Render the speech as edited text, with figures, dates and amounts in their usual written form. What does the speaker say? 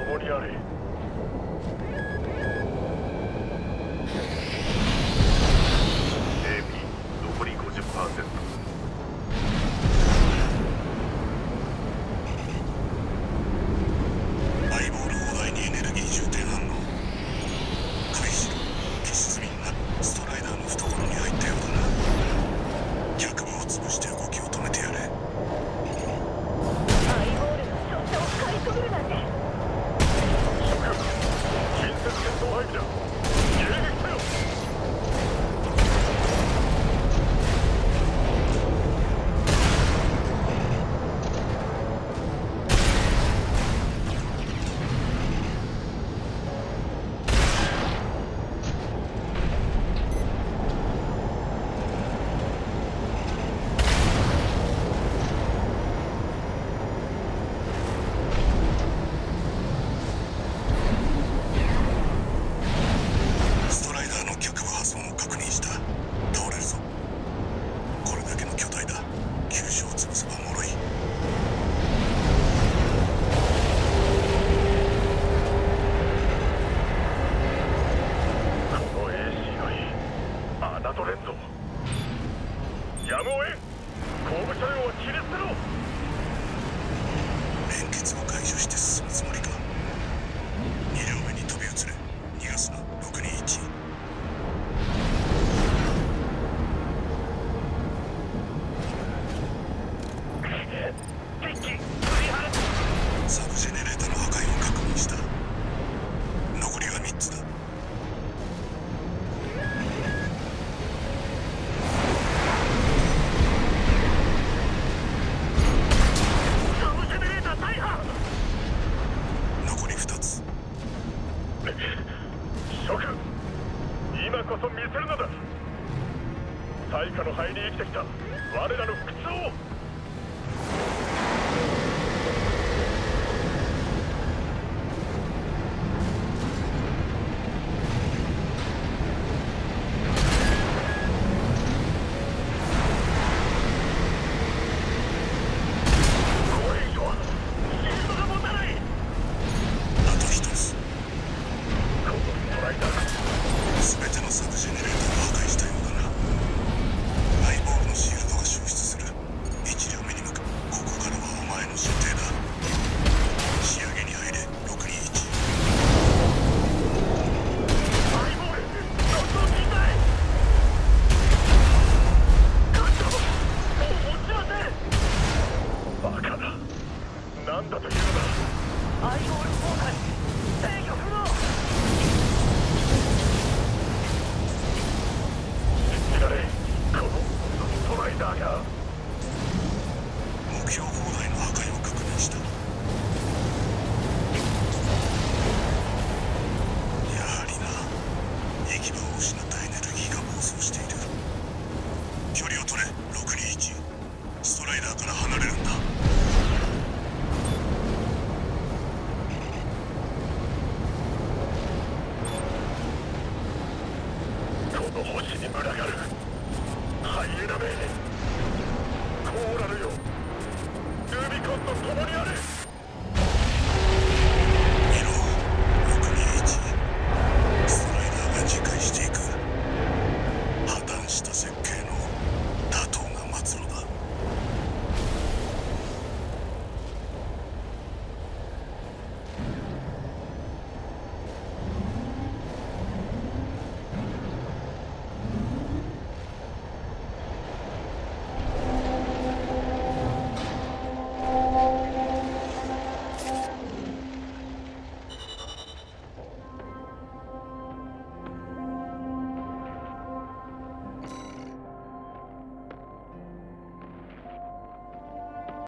共にあれ。AP 残り 50%。やむを得ん。後部車両を切り捨てろ。 連結を解除して進むつもりか。2両目に飛び移れ。逃がすな。621。サブジェネレーターの破壊を確認した。残りは3つだ。 今こそ見せるのだ。対価の灰に生きてきた我らの不屈を。これ以上はシールドが持たない。 あと一つ。 このストライダーが全てのサブジェネレーターを破壊したようだな。ハイボールのシールドが消失する。1両目に向かう。ここからはお前の進程だ。仕上げに入れ。621。 ハイボールどんどん近代。艦長もう落ちません。バカだ。なんだというのだ。ハイボール崩壊。